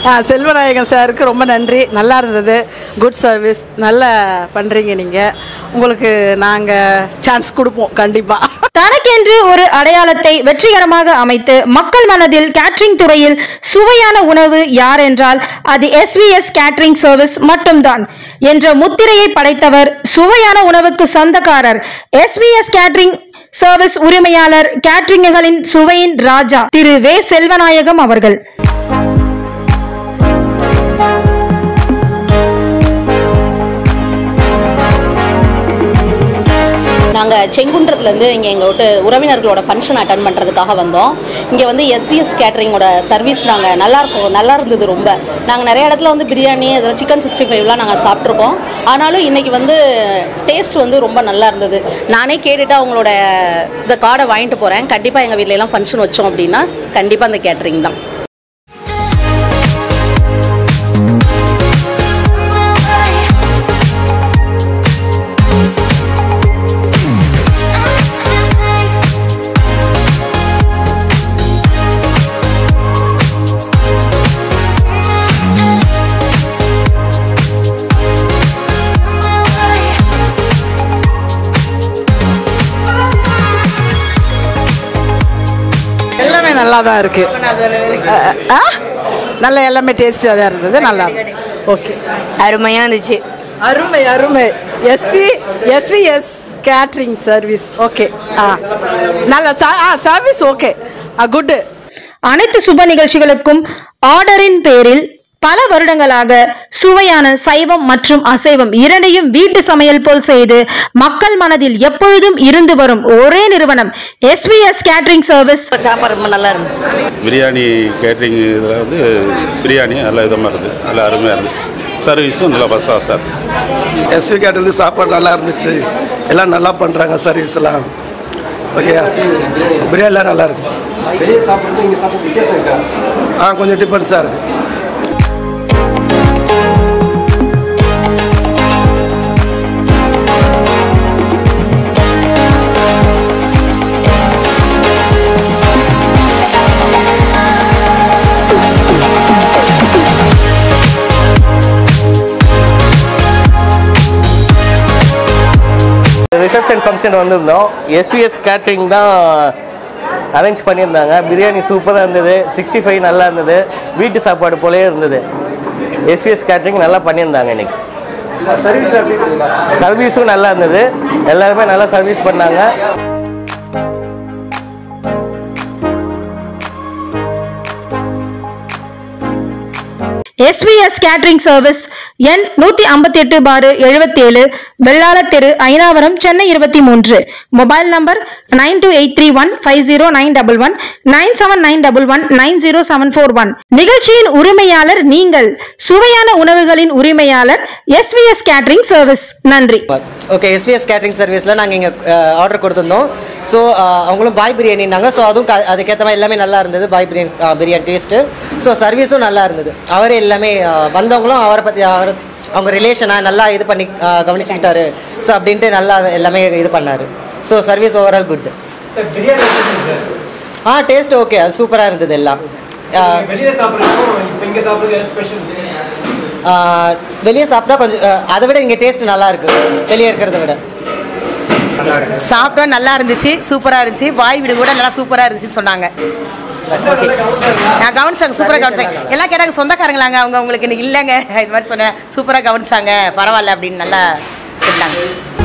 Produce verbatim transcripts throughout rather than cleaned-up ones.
செல்வநாயகம் சாருக்கு ரொம்ப நன்றி. நல்லா இருந்தது. Good service. நல்லா பண்ணுறீங்க நீங்கள். உங்களுக்கு நாங்கள் சான்ஸ் கொடுப்போம் கண்டிப்பாக. தனக்கென்று ஒரு அடையாளத்தை வெற்றிகரமாக அமைத்து மக்கள் மனதில் கேட்டரிங் துறையில் சுவையான உணவு யார் என்றால் அது எஸ்விஎஸ் கேட்டரிங் சர்வீஸ் மட்டும்தான் என்ற முத்திரையை படைத்தவர் சுவையான உணவுக்கு சொந்தக்காரர் எஸ்விஎஸ் கேட்டரிங் சர்வீஸ் உரிமையாளர் கேட்டரிங்குகளின் சுவையின் ராஜா திரு வே செல்வநாயகம் அவர்கள். நாங்கள் செங்குன்றத்துலேருந்து இங்கே எங்களோட உறவினர்களோட ஃபங்க்ஷன் அட்டன் பண்ணுறதுக்காக வந்தோம். இங்கே வந்து எஸ்விஎஸ் கேட்டரிங்கோட சர்வீஸ் நாங்கள் நல்லாயிருக்கும் நல்லா இருந்தது ரொம்ப. நாங்கள் நிறைய இடத்துல வந்து பிரியாணி அதில் சிக்கன் சிக்ஸ்டி ஃபைவ்லாம் நாங்கள் சாப்பிட்ருக்கோம். ஆனாலும் இன்றைக்கி வந்து டேஸ்ட் வந்து ரொம்ப நல்லா இருந்தது. நானே கேட்டுட்டு அவங்களோட இந்த கார்டை வாங்கிட்டு போகிறேன். கண்டிப்பாக எங்கள் வீட்டிலலாம் ஃபங்க்ஷன் வச்சோம் அப்படின்னா கண்டிப்பாக அந்த கேட்டரிங் தான். நல்லா தான் இருக்கு. நல்ல எல்லாமே டேஸ்டாக தான் இருந்தது. நல்லா ஓகே அருமையாக இருந்துச்சு. அருமை அருமை. SV SVS catering service okay. ஆ நல்ல சர்வீஸ் ஓகே குட். அனைத்து சுப நிகழ்ச்சிகளுக்கும் ஆர்டரின் பேரில் பல வருடங்களாக சுவையான சைவம் மற்றும் அசைவம் இரண்டையும் வீட்டு சமையல் போல் செய்து மக்கள் மனதில் எப்பொழுதும் இருந்து வரும் ஒரே நிறுவனம் எஸ்விஎஸ் கேட்டரிங் சர்வீஸ். சாப்பாடு ரொம்ப நல்லா இருந்துச்சு. பிரியாணி கேட்டரிங் இதில் வந்து பிரியாணி நல்ல விதமாக இருந்தது. நல்லா அருமையாக இருந்தது. சர்வீஸும் நல்லா பஸ்ஸாக சார். எஸ்வி கேட்டரிங் சாப்பாடு நல்லா இருந்துச்சு. எல்லாம் நல்லா பண்ணுறாங்க சர்வீஸ் எல்லாம். ஓகே பிரியாணிலாம் நல்லா இருக்கு. ஆ கொஞ்சம் டிஃபரன்ஸாக இருக்குது. ரிசப்ஷன் ஃபங்க்ஷன் வந்திருந்தோம். எஸ்விஎஸ் கேட்டரிங் தான் அரேஞ்ச் பண்ணியிருந்தாங்க. பிரியாணி சூப்பராக இருந்தது. சிக்ஸ்டி ஃபைவ் நல்லா இருந்தது. வீட்டு சாப்பாடு போலே இருந்தது. எஸ்விஎஸ் கேட்டரிங் நல்லா பண்ணியிருந்தாங்க. இன்னைக்கு சர்வீஸும் நல்லா இருந்தது. எல்லாருமே நல்லா சர்வீஸ் பண்ணாங்க. எஸ்விஎஸ் கேட்டரிங் சர்வீஸ் எண் நூத்தி ஐம்பத்தி எட்டு பாரு எழுபத்தி ஏழு வெள்ளாள தெரு ஐநாவரம் சென்னை இருபத்தி மூன்று. Mobile number nine two eight three one five zero nine double one nine seven nine double one nine zero seven four one. நிகழ்ச்சியின் உரிமையாளர் நீங்கள். சுவையான உணவுகளின் உரிமையாளர் எஸ்விஎஸ் கேட்டரிங் சர்வீஸ். நன்றி. ஓகே எஸ்விஎஸ் கேட்டரிங் சர்வீஸில் நாங்கள் இங்கே ஆர்டர் கொடுத்துருந்தோம். ஸோ அவங்களும் பாய் பிரியாணினாங்க. ஸோ அதுவும் அதுக்கேற்ற மாதிரி எல்லாமே நல்லா இருந்தது. பாய் பிரியாணி பிரியாணி டேஸ்ட்டு. ஸோ சர்வீஸும் நல்லா இருந்தது. அவரே எல்லாமே வந்தவங்களும் அவரை பற்றி அவர் அவங்க ரிலேஷனாக நல்லா இது பண்ணி கவனிச்சுக்கிட்டாரு. ஸோ அப்படின்ட்டு நல்லா எல்லாமே இது பண்ணார். So service overall good. ஆ டேஸ்ட் ஓகே அது சூப்பராக இருந்தது. எல்லாம் வெளியே சாப்பிட்டா கொஞ்சம் அதை விட இங்கே டேஸ்ட் நல்லா இருக்கு வெளியே இருக்கிறத விட. சாப்பிட்டா நல்லா இருந்துச்சு. சூப்பராக இருந்துச்சு. வாய் விடு கூட நல்லா சூப்பராக இருந்துச்சுன்னு சொன்னாங்க. நான் கவனிச்சாங்க. சூப்பராக கவனிச்சாங்க. எல்லாம் கேட்டாங்க சொந்தக்காரங்களாங்க அவங்க உங்களுக்கு இன்னைக்கு இல்லைங்க இது மாதிரி சொன்னேன். சூப்பராக கவனிச்சாங்க. பரவாயில்ல அப்படின்னு நல்லா சொன்னாங்க.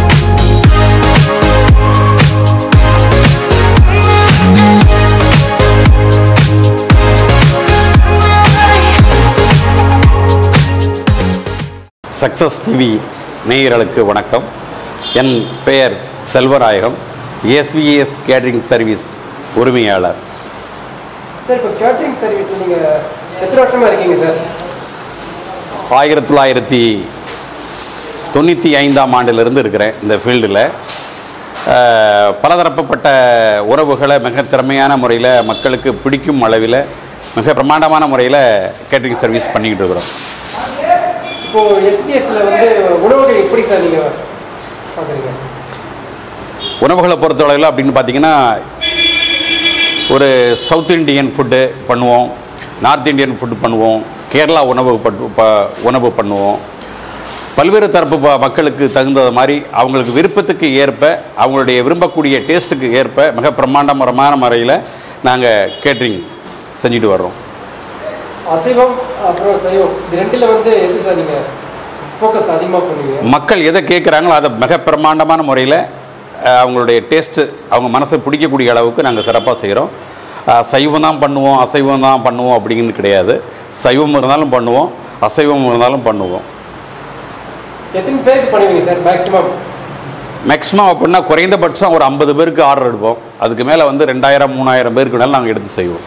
சக்ஸஸ் டிவி நேயர்களுக்கு வணக்கம். என் பெயர் செல்வநாயகம். எஸ்விஎஸ் கேட்டரிங் சர்வீஸ் உரிமையாளர். சார் இப்போ கேட்டரிங் சர்வீஸ் நீங்கள் எத்தனை வருஷமாக இருக்கீங்க சார்? ஆயிரத்தி தொள்ளாயிரத்தி தொண்ணூற்றி ஐந்தாம் ஆண்டிலிருந்து இருக்கிறேன் இந்த ஃபீல்டில். பலதரப்பட்ட உறவுகளை மிக திறமையான முறையில் மக்களுக்கு பிடிக்கும் அளவில் மிக பிரமாண்டமான முறையில் கேட்டரிங் சர்வீஸ் பண்ணிக்கிட்டு இருக்கிறோம். இப்போது எஸ்பிஎஸ்ல வந்து உணவுகள் எப்படி சார் நீங்கள் பார்க்குறீங்க? உணவுகளை பொறுத்தளவில் அப்படின்னு பார்த்தீங்கன்னா ஒரு சவுத் இண்டியன் ஃபுட்டு பண்ணுவோம், நார்த் இண்டியன் ஃபுட்டு பண்ணுவோம், கேரளா உணவு பட்டு ப உணவு பண்ணுவோம். பல்வேறு தரப்பு ப மக்களுக்கு தகுந்த மாதிரி அவங்களுக்கு விருப்பத்துக்கு ஏற்ப அவங்களுடைய விரும்பக்கூடிய டேஸ்ட்டுக்கு ஏற்ப மிக பிரம்மாண்டமான முறையில் நாங்கள் கேட்ரிங் செஞ்சுட்டு வர்றோம். அசைவம் அப்புறம் சைவம் இது ரெண்டில் வந்து எது சார் நீங்கள் ஃபோக்கஸ் அதிகமாக பண்ணுவீங்க? மக்கள் எதை கேட்குறாங்களோ அதை மிக பிரம்மாண்டமான முறையில் அவங்களுடைய டேஸ்ட்டு அவங்க மனசை பிடிக்கக்கூடிய அளவுக்கு நாங்கள் சிறப்பாக செய்கிறோம். சைவம் தான் பண்ணுவோம், அசைவம் தான் பண்ணுவோம் அப்படிங்கிறது கிடையாது. சைவம் இருந்தாலும் பண்ணுவோம், அசைவம் இருந்தாலும் பண்ணுவோம். எத்தனை பேருக்கு பண்ணுவீங்க சார் மேக்ஸிமம்? மேக்ஸிமம் அப்படின்னா குறைந்தபட்சம் ஒரு ஐம்பது பேருக்கு ஆர்டர் எடுப்போம். அதுக்கு மேலே வந்து ரெண்டாயிரம் மூணாயிரம் பேருக்கு வேணாலும் நாங்கள் எடுத்து செய்வோம்.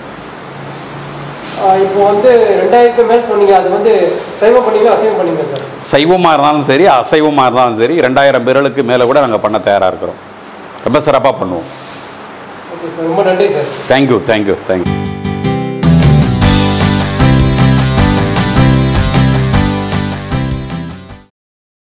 இப்போ வந்து ரெண்டாயிரத்து மேல் சொன்னீங்க, அது வந்து சைவம் பண்ணுவீங்க அசைவம் பண்ணுவீங்க சார்? சைவமாக இருந்தாலும் சரி அசைவமாக இருந்தாலும் சரி ரெண்டாயிரம் பேர்களுக்கு மேலே கூட நாங்கள் பண்ண தயாராக இருக்கிறோம். ரொம்ப சிறப்பாக பண்ணுவோம். ஓகே சார், ரொம்ப நன்றி சார். Thank you thank you thank you